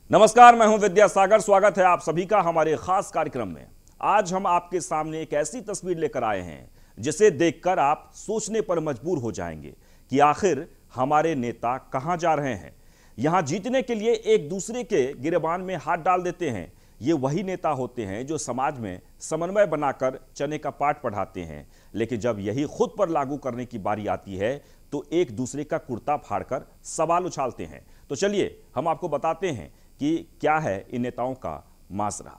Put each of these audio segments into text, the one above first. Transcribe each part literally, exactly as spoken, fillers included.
नमस्कार, मैं हूं विद्यासागर। स्वागत है आप सभी का हमारे खास कार्यक्रम में। आज हम आपके सामने एक ऐसी तस्वीर लेकर आए हैं जिसे देखकर आप सोचने पर मजबूर हो जाएंगे कि आखिर हमारे नेता कहां जा रहे हैं। यहां जीतने के लिए एक दूसरे के गिरेबान में हाथ डाल देते हैं। ये वही नेता होते हैं जो समाज में समन्वय बनाकर चने का पाठ पढ़ाते हैं, लेकिन जब यही खुद पर लागू करने की बारी आती है तो एक दूसरे का कुर्ता फाड़कर सवाल उछालते हैं। तो चलिए हम आपको बताते हैं कि क्या है इन नेताओं का माजरा।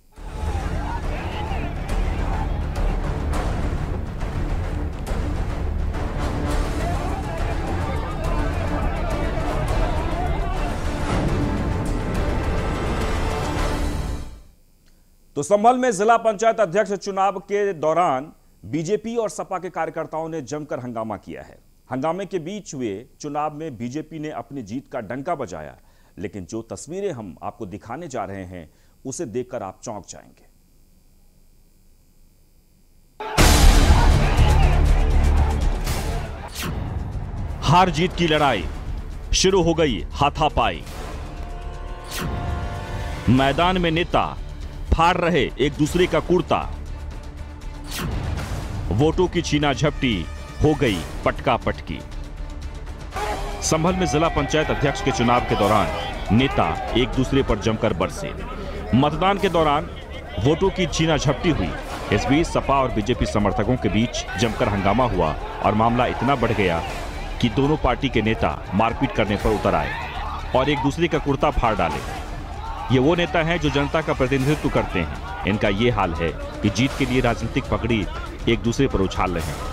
तो संभल में जिला पंचायत अध्यक्ष चुनाव के दौरान बीजेपी और सपा के कार्यकर्ताओं ने जमकर हंगामा किया है। हंगामे के बीच हुए चुनाव में बीजेपी ने अपनी जीत का डंका बजाया, लेकिन जो तस्वीरें हम आपको दिखाने जा रहे हैं उसे देखकर आप चौंक जाएंगे। हार जीत की लड़ाई शुरू हो गई, हाथापाई। मैदान में नेता फाड़ रहे एक दूसरे का कुर्ता। वोटों की छीना झपटी हो गई पटका पटकी। संभल में जिला पंचायत अध्यक्ष के चुनाव के दौरान नेता एक दूसरे पर जमकर बरसे। मतदान के दौरान वोटों की छीना झपटी हुई। इस बीच सपा और बीजेपी समर्थकों के बीच जमकर हंगामा हुआ और मामला इतना बढ़ गया कि दोनों पार्टी के नेता मारपीट करने पर उतर आए और एक दूसरे का कुर्ता फाड़ डाले। ये वो नेता हैं जो जनता का प्रतिनिधित्व करते हैं। इनका ये हाल है कि जीत के लिए राजनीतिक पगड़ी एक दूसरे पर उछाल रहे हैं।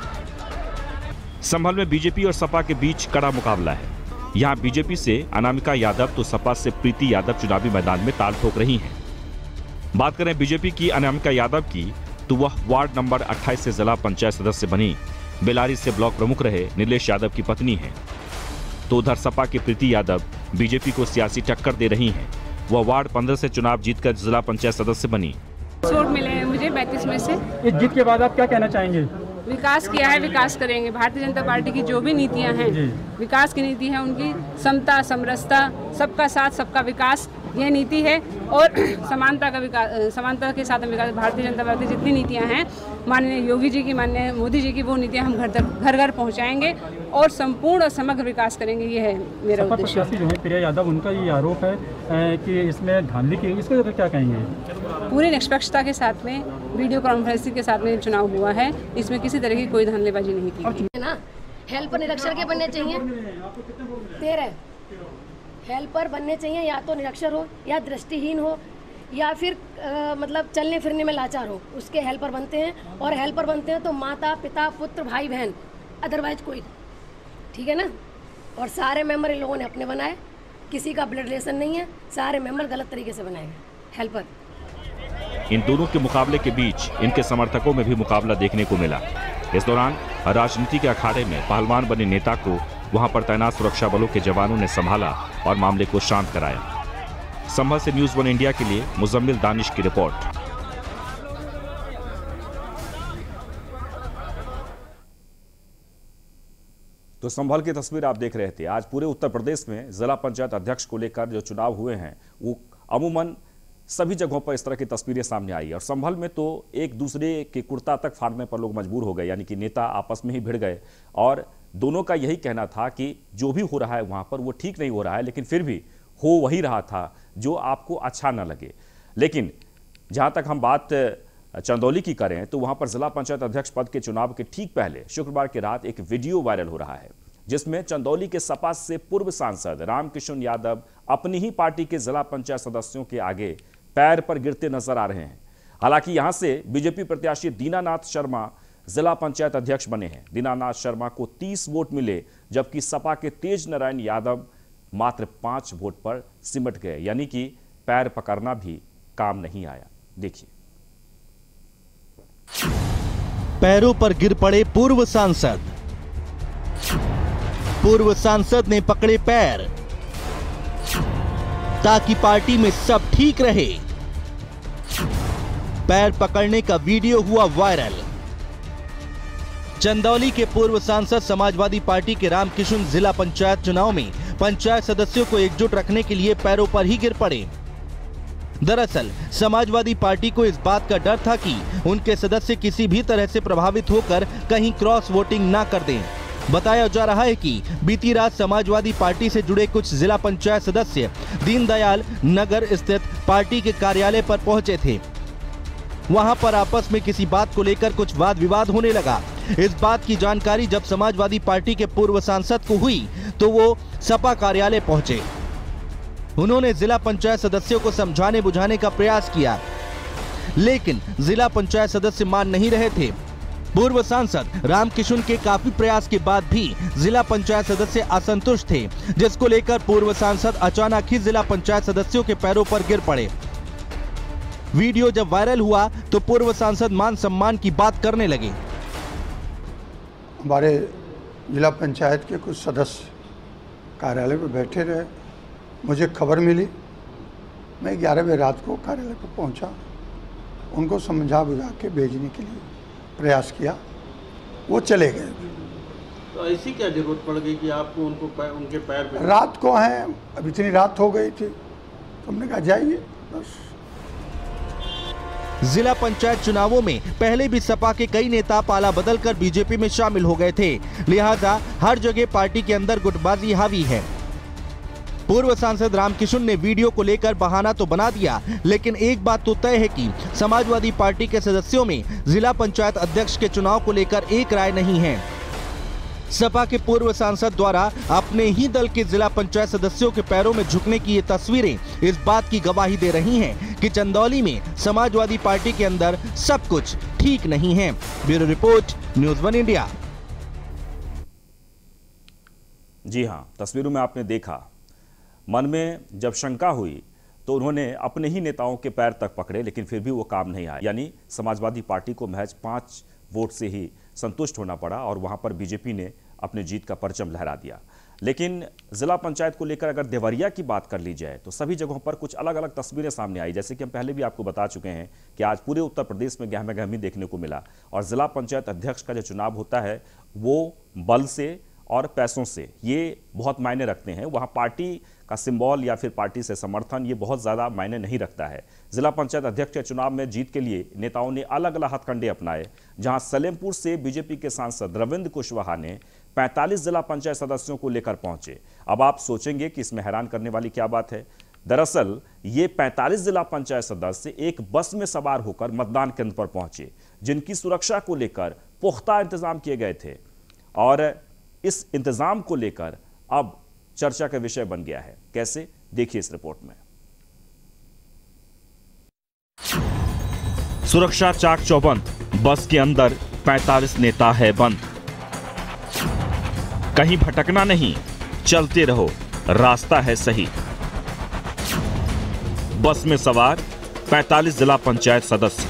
संभल में बीजेपी और सपा के बीच कड़ा मुकाबला है। यहां बीजेपी से अनामिका यादव तो सपा से प्रीति यादव चुनावी मैदान में ताल ठोक रही हैं। बात करें बीजेपी की अनामिका यादव की तो वह वार्ड नंबर अट्ठाईस से जिला पंचायत सदस्य बनी बेलारी से ब्लॉक प्रमुख रहे नीलेश यादव की पत्नी हैं। तो उधर सपा की प्रीति यादव बीजेपी को सियासी टक्कर दे रही हैं। वह वार्ड पंद्रह से चुनाव जीतकर जिला पंचायत सदस्य बनी। वोट मिले हैं मुझे पैंतीस में से। इस जीत के बाद आप क्या कहना चाहेंगे? विकास किया है, विकास करेंगे। भारतीय जनता पार्टी की जो भी नीतियां हैं, विकास की नीति है उनकी, समता, समरसता, सबका साथ सबका विकास, यह नीति है। और समानता का विकास, समानता के साथ विकास। भारतीय जनता पार्टी जितनी नीतियां हैं, माननीय योगी जी की, माननीय मोदी जी की, वो नीतियां हम घर तक घर घर पहुंचाएंगे और संपूर्ण और समग्र विकास करेंगे। ये है मेरा उद्देश्य। जो है प्रिया यादव, उनका ये आरोप है कि इसमें धांधली की, इसको क्या कहेंगे? पूरी निष्पक्षता के साथ में, वीडियो कॉन्फ्रेंसिंग के साथ में चुनाव हुआ है। इसमें किसी तरह की कोई धांधलीबाजी नहीं की है ना। हेल्पर निरक्षर के बनने चाहिए, तेरह हेल्पर बनने चाहिए, या तो निरक्षर हो या दृष्टिहीन हो या फिर आ, मतलब चलने फिरने में लाचार हो, उसके हेल्पर बनते हैं। और हेल्पर बनते हैं तो माता पिता पुत्र भाई बहन, अदरवाइज कोई, ठीक है ना। और सारे मेंबर इन लोगों ने अपने बनाए, किसी का ब्लड रिलेशन नहीं है, सारे मेंबर गलत तरीके से बनाए गए हेल्पर। इन दोनों के मुकाबले के बीच इनके समर्थकों में भी मुकाबला देखने को मिला। इस दौरान राजनीति के अखाड़े में पहलवान बने नेता को वहां पर तैनात सुरक्षा बलों के जवानों ने संभाला और मामले को शांत कराया। संभल से न्यूज़ वन इंडिया के लिए मुजम्मिल दानिश की रिपोर्ट। तो संभल की तस्वीर आप देख रहे थे। आज पूरे उत्तर प्रदेश में जिला पंचायत अध्यक्ष को लेकर जो चुनाव हुए हैं वो अमूमन सभी जगहों पर इस तरह की तस्वीरें सामने आई। और संभल में तो एक दूसरे के कुर्ता तक फाड़ने पर लोग मजबूर हो गए, यानी कि नेता आपस में ही भिड़ गए। और दोनों का यही कहना था कि जो भी हो रहा है वहां पर वो ठीक नहीं हो रहा है, लेकिन फिर भी हो वही रहा था जो आपको अच्छा न लगे। लेकिन जहां तक हम बात चंदौली की करें तो वहां पर जिला पंचायत अध्यक्ष पद के चुनाव के ठीक पहले शुक्रवार की रात एक वीडियो वायरल हो रहा है, जिसमें चंदौली के सपा से पूर्व सांसद रामकिशन यादव अपनी ही पार्टी के जिला पंचायत सदस्यों के आगे पैर पर गिरते नजर आ रहे हैं। हालांकि यहां से बीजेपी प्रत्याशी दीनानाथ शर्मा जिला पंचायत अध्यक्ष बने हैं। दीनानाथ शर्मा को तीस वोट मिले, जबकि सपा के तेज नारायण यादव मात्र पांच वोट पर सिमट गए, यानी कि पैर पकड़ना भी काम नहीं आया। देखिए। पैरों पर गिर पड़े पूर्व सांसद। पूर्व सांसद ने पकड़े पैर ताकि पार्टी में सब ठीक रहे। पैर पकड़ने का वीडियो हुआ वायरल। चंदौली के पूर्व सांसद समाजवादी पार्टी के रामकिशन जिला पंचायत चुनाव में पंचायत सदस्यों को एकजुट रखने के लिए पैरों पर ही गिर पड़े। दरअसल समाजवादी पार्टी को इस बात का डर था कि उनके सदस्य किसी भी तरह से प्रभावित होकर कहीं क्रॉस वोटिंग ना कर दें। बताया जा रहा है कि बीती रात समाजवादी पार्टी से जुड़े कुछ जिला पंचायत सदस्य दीनदयाल नगर स्थित पार्टी के कार्यालय पर पहुंचे थे। वहां पर आपस में किसी बात को लेकर कुछ वाद विवाद होने लगा। इस बात की जानकारी जब समाजवादी पार्टी के पूर्व सांसद को हुई तो वो सपा कार्यालय पहुंचे। उन्होंने जिला पंचायत सदस्यों को समझाने बुझाने का प्रयास किया, लेकिन जिला पंचायत सदस्य मान नहीं रहे थे। पूर्व सांसद रामकिशुन के काफी प्रयास के बाद भी जिला पंचायत सदस्य असंतुष्ट थे, जिसको लेकर पूर्व सांसद अचानक ही जिला पंचायत सदस्यों के पैरों पर गिर पड़े। वीडियो जब वायरल हुआ तो पूर्व सांसद मान सम्मान की बात करने लगे। हमारे जिला पंचायत के कुछ सदस्य कार्यालय पर बैठे रहे, मुझे खबर मिली, मैं ग्यारह बजे रात को कार्यालय पर पहुंचा, उनको समझा बुझा के भेजने के लिए प्रयास किया, वो चले गए। तो ऐसी क्या जरूरत पड़ गई कि आपको उनको पैर, उनके पैर पे? रात को हैं, अब इतनी रात हो गई थी तो हमने कहा जाइए बस। जिला पंचायत चुनावों में पहले भी सपा के कई नेता पाला बदलकर बीजेपी में शामिल हो गए थे, लिहाजा हर जगह पार्टी के अंदर गुटबाजी हावी है। पूर्व सांसद रामकिशुन ने वीडियो को लेकर बहाना तो बना दिया, लेकिन एक बात तो तय है कि समाजवादी पार्टी के सदस्यों में जिला पंचायत अध्यक्ष के चुनाव को लेकर एक राय नहीं है। सपा के पूर्व सांसद द्वारा अपने ही दल के जिला पंचायत सदस्यों के पैरों में झुकने की ये तस्वीरें इस बात की गवाही दे रही हैं कि चंदौली में समाजवादी पार्टी के अंदर सब कुछ ठीक नहीं है। Bureau report, news one India. जी हाँ, तस्वीरों में आपने देखा, मन में जब शंका हुई तो उन्होंने अपने ही नेताओं के पैर तक पकड़े, लेकिन फिर भी वो काम नहीं आया। यानी समाजवादी पार्टी को महज पांच वोट से ही संतुष्ट होना पड़ा और वहां पर बीजेपी ने अपनी जीत का परचम लहरा दिया। लेकिन जिला पंचायत को लेकर अगर देवरिया की बात कर ली जाए तो सभी जगहों पर कुछ अलग अलग तस्वीरें सामने आई। जैसे कि हम पहले भी आपको बता चुके हैं कि आज पूरे उत्तर प्रदेश में गहमा गहमी देखने को मिला और जिला पंचायत अध्यक्ष का जो चुनाव होता है वो बल से और पैसों से, ये बहुत मायने रखते हैं। वहाँ पार्टी का सिंबल या फिर पार्टी से समर्थन ये बहुत ज़्यादा मायने नहीं रखता है। जिला पंचायत अध्यक्ष के चुनाव में जीत के लिए नेताओं ने अलग अलग हथकंडे अपनाए, जहां सलेमपुर से बीजेपी के सांसद रविंद्र कुशवाहा ने पैंतालीस जिला पंचायत सदस्यों को लेकर पहुंचे। अब आप सोचेंगे कि इसमें हैरान करने वाली क्या बात है। दरअसल ये पैंतालीस जिला पंचायत सदस्य एक बस में सवार होकर मतदान केंद्र पर पहुंचे, जिनकी सुरक्षा को लेकर पुख्ता इंतजाम किए गए थे और इस इंतजाम को लेकर अब चर्चा का विषय बन गया है। कैसे, देखिए इस रिपोर्ट में। सुरक्षा चाक चौबंद, बस के अंदर पैंतालीस नेता है बंद। कहीं भटकना नहीं, चलते रहो, रास्ता है सही। बस में सवार पैंतालीस जिला पंचायत सदस्य।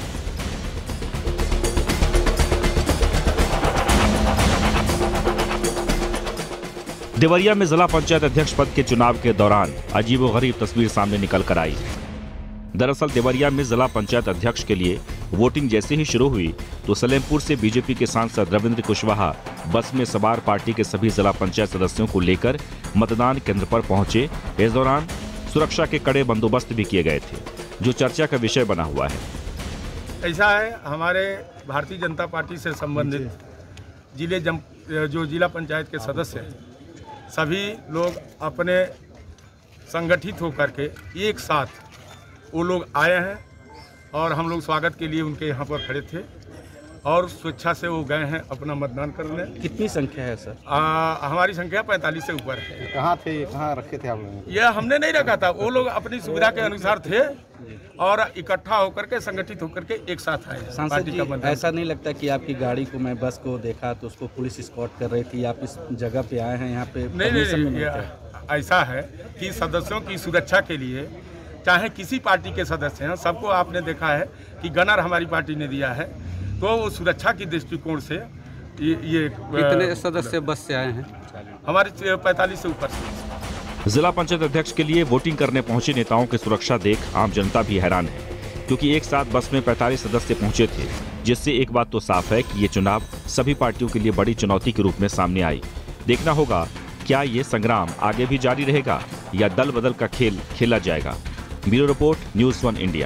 देवरिया में जिला पंचायत अध्यक्ष पद के चुनाव के दौरान अजीबोगरीब तस्वीर सामने निकल कर आई। दरअसल देवरिया में जिला पंचायत अध्यक्ष के लिए वोटिंग जैसे ही शुरू हुई तो सलेमपुर से बीजेपी के सांसद रविंद्र कुशवाहा बस में सवार पार्टी के सभी जिला पंचायत सदस्यों को लेकर मतदान केंद्र पर पहुंचे। इस दौरान सुरक्षा के कड़े बंदोबस्त भी किए गए थे, जो चर्चा का विषय बना हुआ है। ऐसा है, हमारे भारतीय जनता पार्टी से संबंधित जिले जो जिला पंचायत के सदस्य हैं, सभी लोग अपने संगठित होकर के एक साथ वो लोग आए हैं और हम लोग स्वागत के लिए उनके यहाँ पर खड़े थे और स्वेच्छा से वो गए हैं अपना मतदान करने। कितनी संख्या है सर? आ, हमारी संख्या पैंतालीस से ऊपर है। कहाँ थे, कहाँ रखे थे आप लोग? यह हमने नहीं रखा था, वो लोग अपनी सुविधा के अनुसार थे और इकट्ठा होकर के संगठित होकर के एक साथ आए। सांसद जी, ऐसा नहीं लगता कि आपकी गाड़ी को, मैं बस को देखा तो उसको पुलिस एस्कॉर्ट कर रही थी, आप इस जगह पे आए हैं यहाँ पे? नहीं नहीं, नहीं ऐसा है कि सदस्यों की सुरक्षा के लिए चाहे किसी पार्टी के सदस्य हैं, सबको आपने देखा है कि गनर हमारी पार्टी ने दिया है, तो वो सुरक्षा की दृष्टिकोण से ये, ये कितने सदस्य बस से आए हैं? हमारे पैंतालीस से ऊपर से। जिला पंचायत अध्यक्ष के लिए वोटिंग करने पहुंचे नेताओं की सुरक्षा देख आम जनता भी हैरान है, क्योंकि एक साथ बस में पैंतालीस सदस्य पहुंचे थे, जिससे एक बात तो साफ है कि ये चुनाव सभी पार्टियों के लिए बड़ी चुनौती के रूप में सामने आई। देखना होगा कि क्या ये संग्राम आगे भी जारी रहेगा या दल बदल का खेल खेला जाएगा? Bureau report, news one India.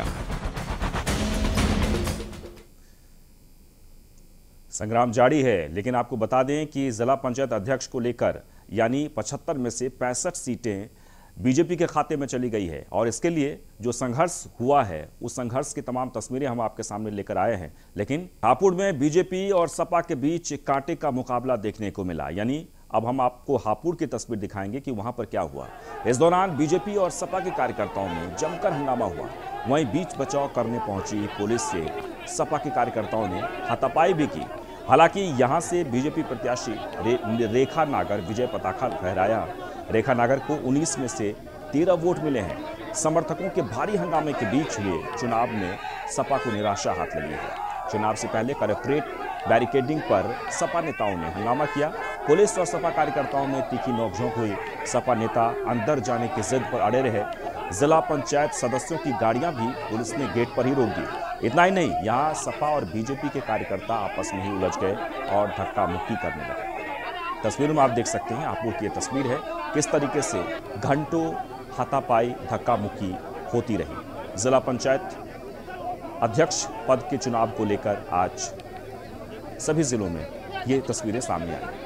संग्राम जारी है, लेकिन आपको बता दें कि जिला पंचायत अध्यक्ष को लेकर यानी पचहत्तर में से पैंसठ सीटें बीजेपी के खाते में चली गई है और इसके लिए जो संघर्ष हुआ है उस संघर्ष की तमाम तस्वीरें हम आपके सामने लेकर आए हैं। लेकिन हापुड़ में बीजेपी और सपा के बीच कांटे का मुकाबला देखने को मिला। यानी अब हम आपको हापुड़ की तस्वीर दिखाएंगे कि वहां पर क्या हुआ। इस दौरान बीजेपी और सपा के कार्यकर्ताओं में जमकर हंगामा हुआ। वहीं बीच बचाव करने पहुंची पुलिस से सपा के कार्यकर्ताओं ने हाथापाई भी की। हालांकि यहां से बीजेपी प्रत्याशी रे, रेखा नागर विजय पताका फहराया। रेखा नागर को उन्नीस में से तेरह वोट मिले हैं। समर्थकों के भारी हंगामे के बीच हुए चुनाव में सपा को निराशा हाथ लगी है। चुनाव से पहले कलेक्ट्रेट बैरिकेडिंग पर सपा नेताओं ने हंगामा किया। पुलिस और सपा कार्यकर्ताओं में तीखी नोकझोंक हुई। सपा नेता अंदर जाने की जिद पर अड़े रहे। जिला पंचायत सदस्यों की गाड़ियां भी पुलिस ने गेट पर ही रोक दी। इतना ही नहीं, यहां सपा और बीजेपी के कार्यकर्ता आपस में ही उलझ गए और धक्का मुक्की करने लगे। तस्वीरों में आप देख सकते हैं, आपको ये तस्वीर है किस तरीके से घंटों हाथापाई धक्का मुक्की होती रही। जिला पंचायत अध्यक्ष पद के चुनाव को लेकर आज सभी जिलों में ये तस्वीरें सामने आई।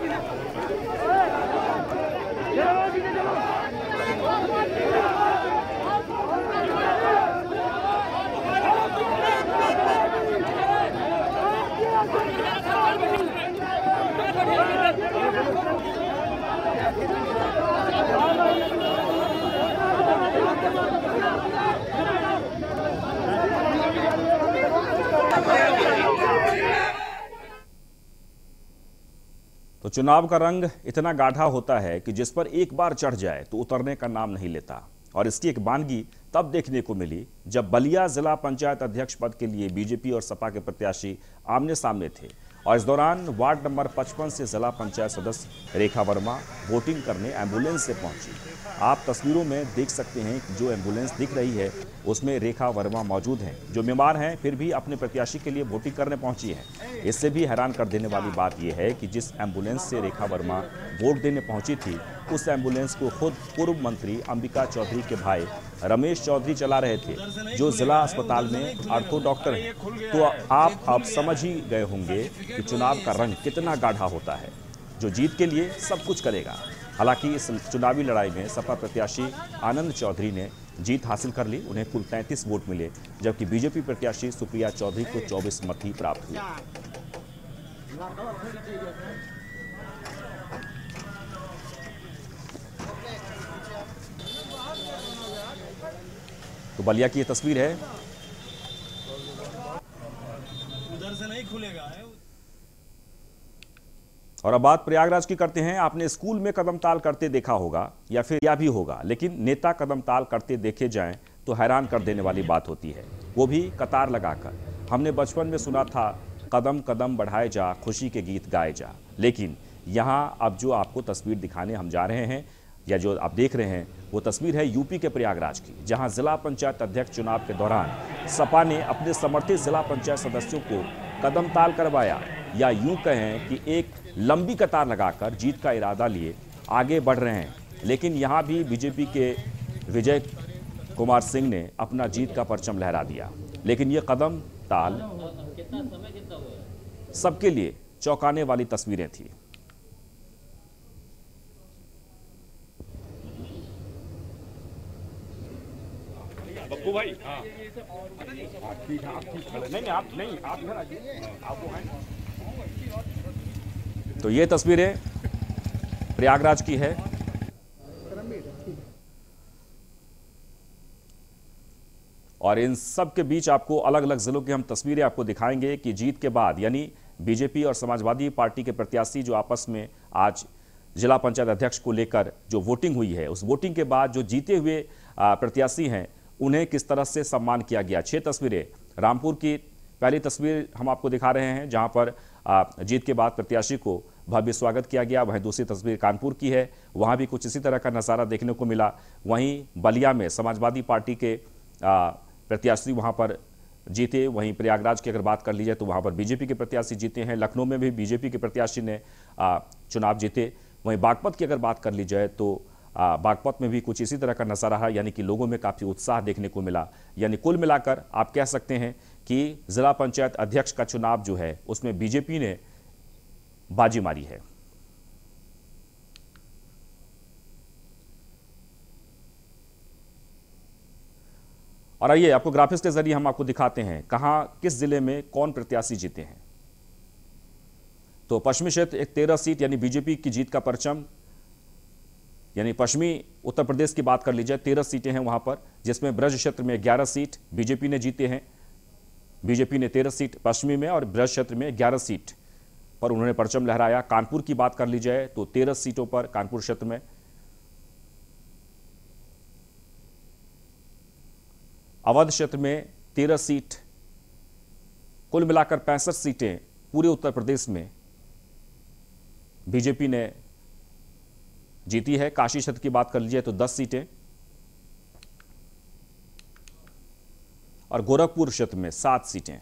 तो चुनाव का रंग इतना गाढ़ा होता है कि जिस पर एक बार चढ़ जाए तो उतरने का नाम नहीं लेता। और इसकी एक बानगी तब देखने को मिली जब बलिया जिला पंचायत अध्यक्ष पद के लिए बीजेपी और सपा के प्रत्याशी आमने सामने थे और इस दौरान वार्ड नंबर पचपन से जिला पंचायत सदस्य रेखा वर्मा वोटिंग करने एम्बुलेंस से पहुंची। आप तस्वीरों में देख सकते हैं कि जो एम्बुलेंस दिख रही है उसमें रेखा वर्मा मौजूद हैं, जो बीमार हैं फिर भी अपने प्रत्याशी के लिए वोटिंग करने पहुंची हैं। इससे भी हैरान कर देने वाली बात यह है कि जिस एम्बुलेंस से रेखा वर्मा वोट देने पहुंची थी उस एम्बुलेंस को खुद पूर्व मंत्री अंबिका चौधरी के भाई रमेश चौधरी चला रहे थे, जो जिला अस्पताल में आर्थो डॉक्टर हैं। तो आप अब समझ ही गए होंगे कि चुनाव का रंग कितना गाढ़ा होता है, जो जीत के लिए सब कुछ करेगा। हालांकि इस चुनावी लड़ाई में सपा प्रत्याशी आनंद चौधरी ने जीत हासिल कर ली। उन्हें कुल तैंतीस वोट मिले, जबकि बीजेपी प्रत्याशी सुप्रिया चौधरी को चौबीस मत ही प्राप्त हुए। तो बलिया की ये तस्वीर है। उधर से नहीं खुलेगा। और अब बात प्रयागराज की करते हैं। आपने स्कूल में कदम ताल करते देखा होगा या फिर या भी होगा, लेकिन नेता कदम ताल करते देखे जाएं तो हैरान कर देने वाली बात होती है, वो भी कतार लगाकर। हमने बचपन में सुना था कदम कदम बढ़ाए जा, खुशी के गीत गाए जा। लेकिन यहाँ अब जो आपको तस्वीर दिखाने हम जा रहे हैं या जो आप देख रहे हैं वो तस्वीर है यूपी के प्रयागराज की, जहां जिला पंचायत अध्यक्ष चुनाव के दौरान सपा ने अपने समर्थित जिला पंचायत सदस्यों को कदम ताल करवाया, या यूं कहें कि एक लंबी कतार लगाकर जीत का इरादा लिए आगे बढ़ रहे हैं। लेकिन यहां भी बीजेपी के विजय कुमार सिंह ने अपना जीत का परचम लहरा दिया। लेकिन ये कदम ताल सबके लिए चौंकाने वाली तस्वीरें थी। बप्पू भाई, हाँ। आप ठीक हैं, आप ठीक खड़े नहीं नहीं आप नहीं आप इधर आइए, आप वो हैं। तो ये तस्वीरें प्रयागराज की है। और इन सब के बीच आपको अलग अलग जिलों की हम तस्वीरें आपको दिखाएंगे कि जीत के बाद यानी बीजेपी और समाजवादी पार्टी के प्रत्याशी जो आपस में आज जिला पंचायत अध्यक्ष को लेकर जो वोटिंग हुई है, उस वोटिंग के बाद जो जीते हुए प्रत्याशी हैं उन्हें किस तरह से सम्मान किया गया। छह तस्वीरें। रामपुर की पहली तस्वीर हम आपको दिखा रहे हैं, जहां पर जीत के बाद प्रत्याशी को भव्य स्वागत किया गया। वहीं दूसरी तस्वीर कानपुर की है, वहां भी कुछ इसी तरह का नज़ारा देखने को मिला। वहीं बलिया में समाजवादी पार्टी के प्रत्याशी वहां पर जीते। वहीं प्रयागराज की अगर बात कर ली जाए तो वहां पर बीजेपी के प्रत्याशी जीते हैं। लखनऊ में भी बीजेपी के प्रत्याशी ने चुनाव जीते। वहीं बागपत की अगर बात कर ली जाए तो आ, बागपत में भी कुछ इसी तरह का नज़ारा रहा, यानी कि लोगों में काफ़ी उत्साह देखने को मिला। यानी कुल मिलाकर आप कह सकते हैं कि जिला पंचायत अध्यक्ष का चुनाव जो है उसमें बीजेपी ने बाजी मारी है। और आइए आपको ग्राफिक्स के जरिए हम आपको दिखाते हैं कहां किस जिले में कौन प्रत्याशी जीते हैं। तो पश्चिमी क्षेत्र एक तेरह सीट यानी बीजेपी की जीत का परचम, यानी पश्चिमी उत्तर प्रदेश की बात कर लीजिए तेरह सीटें हैं वहां पर, जिसमें ब्रज क्षेत्र में ग्यारह सीट बीजेपी ने जीते हैं। बीजेपी ने तेरह सीट पश्चिमी में और ब्रज क्षेत्र में ग्यारह सीट पर उन्होंने परचम लहराया। कानपुर की बात कर ली जाए तो तेरह सीटों पर कानपुर क्षेत्र में, अवध क्षेत्र में तेरह सीट, कुल मिलाकर पैंसठ सीटें पूरे उत्तर प्रदेश में बीजेपी ने जीती है। काशी क्षेत्र की बात कर लीजिए तो दस सीटें और गोरखपुर क्षेत्र में सात सीटें।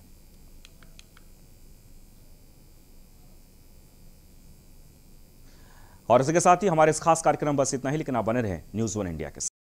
और इसके साथ ही हमारे इस खास कार्यक्रम बस इतना ही, लेकिन आप बने रहें न्यूज़ वन इंडिया के साथ।